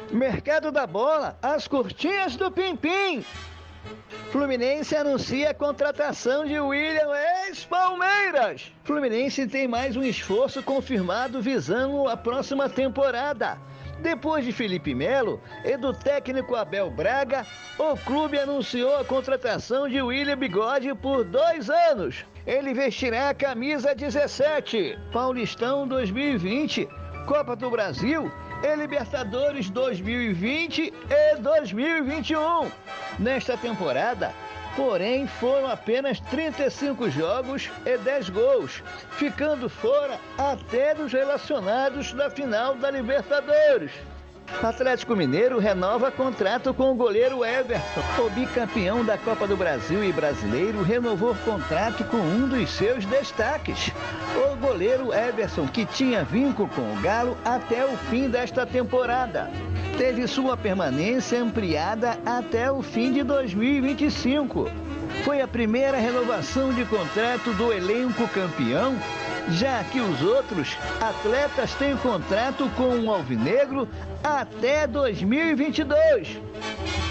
Mercado da bola, as curtinhas do Pimpim. Fluminense anuncia a contratação de William ex-Palmeiras. Fluminense tem mais um esforço confirmado visando a próxima temporada. Depois de Felipe Melo e do técnico Abel Braga, o clube anunciou a contratação de William Bigode por 2 anos. Ele vestirá a camisa 17, Paulistão 2020, Copa do Brasil e Libertadores 2020 e 2021. Nesta temporada, porém, foram apenas 35 jogos e 10 gols, ficando fora até dos relacionados da final da Libertadores. Atlético Mineiro renova contrato com o goleiro Everson. O bicampeão da Copa do Brasil e brasileiro renovou contrato com um dos seus destaques, o goleiro Everson, que tinha vínculo com o Galo até o fim desta temporada. Teve sua permanência ampliada até o fim de 2025. Foi a primeira renovação de contrato do elenco campeão, já que os outros atletas têm contrato com o Alvinegro até 2022.